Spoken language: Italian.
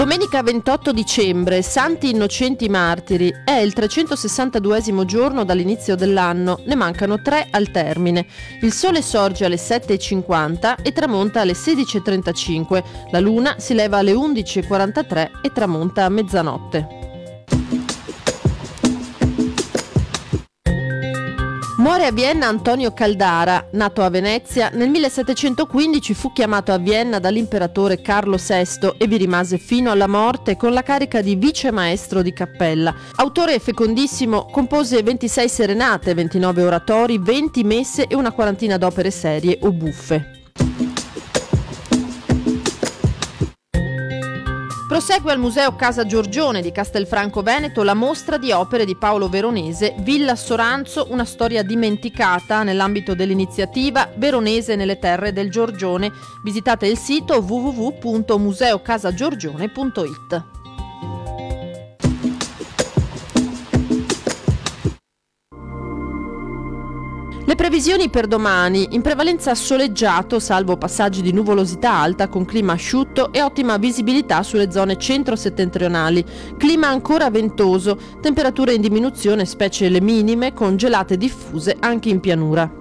Domenica 28 dicembre, Santi Innocenti Martiri, è il 362esimo giorno dall'inizio dell'anno, ne mancano 3 al termine. Il sole sorge alle 7:50 e tramonta alle 16:35, la luna si leva alle 11:43 e tramonta a mezzanotte. Muore a Vienna Antonio Caldara, nato a Venezia. Nel 1715 fu chiamato a Vienna dall'imperatore Carlo VI e vi rimase fino alla morte con la carica di vicemaestro di cappella. Autore fecondissimo, compose 26 serenate, 29 oratori, 20 messe e una quarantina d'opere serie o buffe. Prosegue al Museo Casa Giorgione di Castelfranco Veneto la mostra di opere di Paolo Veronese, Villa Soranzo, una storia dimenticata, nell'ambito dell'iniziativa Veronese nelle terre del Giorgione. Visitate il sito www.museocasagiorgione.it. Le previsioni per domani: in prevalenza soleggiato, salvo passaggi di nuvolosità alta con clima asciutto e ottima visibilità sulle zone centro-settentrionali. Clima ancora ventoso, temperature in diminuzione specie le minime, con gelate diffuse anche in pianura.